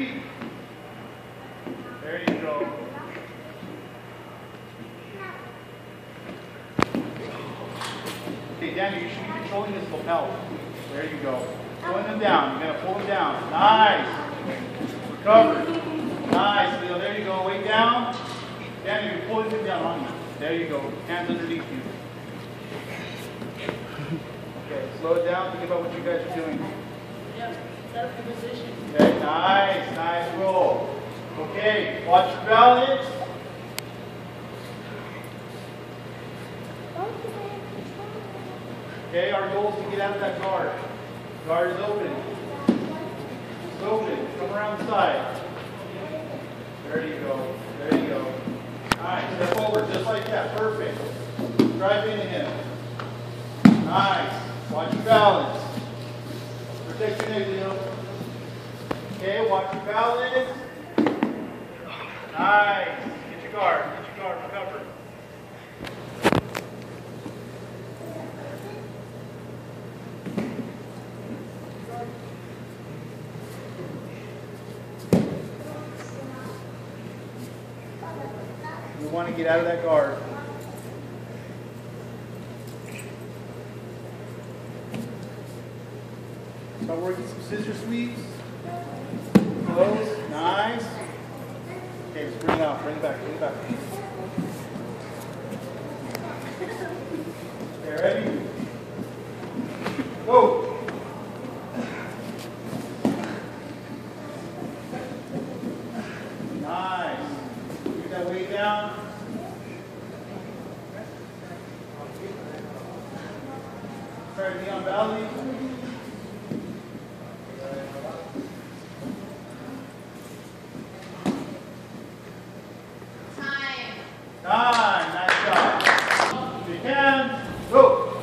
sweep. There you go. Okay, Daniel, you should be controlling this lapel. There you go. Pulling them down. You're going to pull them down. Nice. Recover. Nice, Leo. There you go. Weight down. Daniel, you're pulling them down on you. There you go. Hands underneath you. Okay, slow it down. Think about what you guys are doing. Yeah, set up the position. Okay, nice. Nice roll. Okay, watch your balance. Okay, our goal is to get out of that guard. Guard is open. It's open. Come around the side. There you go. There you go. Nice. Step over just like that. Perfect. Drive into him. Nice. Watch your balance. Protect your neck, Leo. Okay, watch your balance. Nice. Get your guard. Get your guard. Recover. We want to get out of that guard. Start working some scissor sweeps. Close. Nice. Okay, let's bring it out. Bring it back. Bring it back. Okay, ready? Go. Nice. Get that weight down. Try to be on belly. Time. Nice job. If you can, go.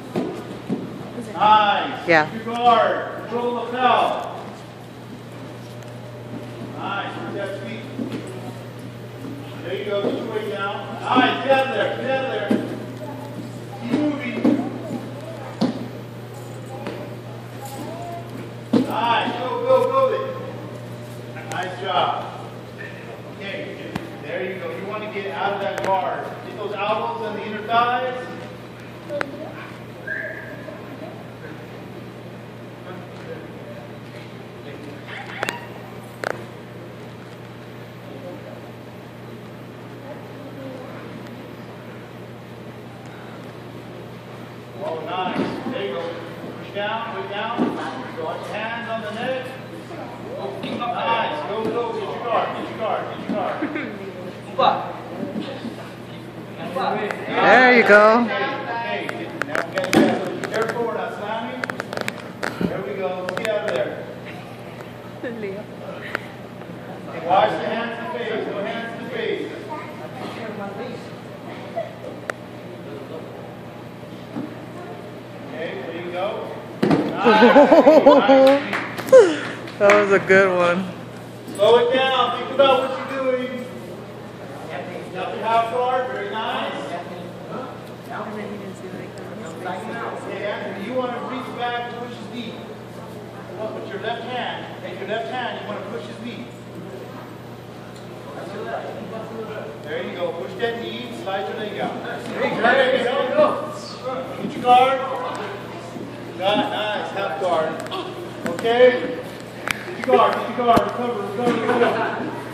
Nice. Yeah. Keep your guard. Control the lapel. Nice. Where's that feet? There you go. Get your weight down. Nice. Get out of there. Get out of there. Keep moving. Nice. Go, go, go. Nice job. Okay. There you go. You want to get out of that guard. Get those elbows and the inner thighs. Oh, nice. There you go. Push down, push down. Watch your hands on the neck. Nice. Go, go. Get your guard. Get your guard. Get your guard. There you go. Okay, now we got to be careful, we're not slamming. There we go. Let's get out of there. Okay, watch the hands to the face. Go hands to the face. Okay, there you go. Nice. That was a good one. Slow it down. Think about what you're doing. Got your half guard. Very nice. Okay, Anthony, you want to reach back and push his knee. With your left hand. Take your left hand. You want to push his knee. There you go. Push that knee. Slide your leg out. There you go. Get your guard. Got it. Nice. Half guard. Okay. Get your guard. Get your guard. Recover. Recover. Recover.